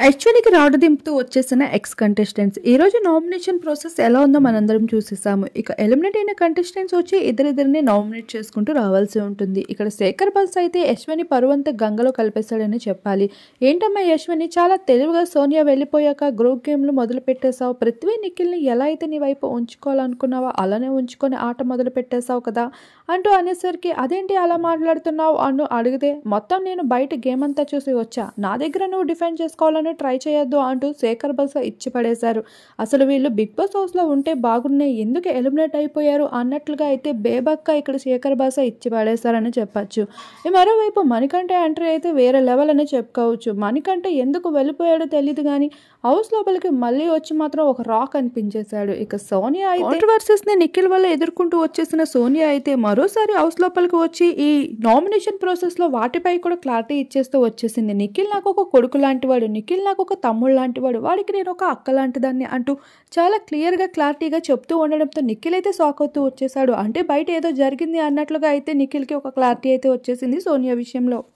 యాక్చువల్‌గా రాడ్ దింపుతూ వచ్చేసిన ఎక్స్ కంటెస్టెంట్స్. ఈరోజు నామినేషన్ ప్రాసెస్ ఎలా ఉందో మనందరం చూసేసాము. ఇక ఎలిమినేట్ అయిన కంటెస్టెంట్స్ వచ్చి ఇద్దరిద్దరిని నామినేట్ చేసుకుంటూ రావాల్సి ఉంటుంది. ఇక్కడ శేఖర్ బాస్ అయితే యశ్వని పరువంతా గంగలో కలిపేశాడని చెప్పాలి. ఏంటమ్మా యశ్వని, చాలా తెలివిగా సోనియా వెళ్ళిపోయాక గ్రూప్ గేమ్‌లు మొదలుపెట్టేశావు. పృథ్వీ, నిఖిల్‌ని ఎలా అయితే నీ వైపు ఉంచుకోవాలనుకున్నావో అలానే ఉంచుకొని ఆట మొదలుపెట్టేశావు కదా అంటూ అనేసరికి, అదేంటి అలా మాట్లాడుతున్నావు అని అడిగితే, మొత్తం నేను బయట గేమ్ అంతా చూసి వచ్చా, నా దగ్గర నువ్వు డిఫెండ్ చేసుకోవాలని ట్రై చేయొద్దు అంటూ శేఖర్ బాస్ ఇచ్చి పడేశారు. అసలు వీళ్ళు బిగ్ బాస్ హౌస్లో ఉంటే బాగున్నాయి, ఎందుకు ఎలిమినేట్ అయిపోయారు అన్నట్లుగా అయితే బేబక్క ఇక్కడ శేఖర్ బాస్ ఇచ్చి పడేశారని చెప్పచ్చు. మరోవైపు మణికంఠ ఎంట్రీ అయితే వేరే లెవెల్ అని చెప్పుకోవచ్చు. మణికంఠ ఎందుకు వెళ్ళిపోయాడో తెలియదు కానీ హౌస్ లోపలికి మళ్ళీ వచ్చి మాత్రం ఒక రాక్ అనిపించేశాడు. ఇక సోనియా అయితే కాంట్రవర్సీస్ ని నిఖిల్ వల్ల ఎదుర్కొంటూ వచ్చేసిన సోనియా అయితే మరోసారి హౌస్ లోపలికి వచ్చి ఈ నామినేషన్ ప్రాసెస్ లో వాటిపై కూడా క్లారిటీ ఇచ్చేస్తూ వచ్చేసింది. నిఖిల్ నాకు ఒక కొడుకు లాంటివాడు, నిఖిల్ నాకు ఒక తమ్ముడు లాంటివాడు, వాడికి నేను ఒక అక్క లాంటిదాన్ని అంటూ చాలా క్లియర్గా క్లారిటీగా చెప్తూ ఉండడంతో నిఖిల్ అయితే షాక్ అవుతూ వచ్చేసాడు. అంటే బయట ఏదో జరిగింది అన్నట్లుగా అయితే నిఖిల్కి ఒక క్లారిటీ అయితే వచ్చేసింది సోనియా విషయంలో.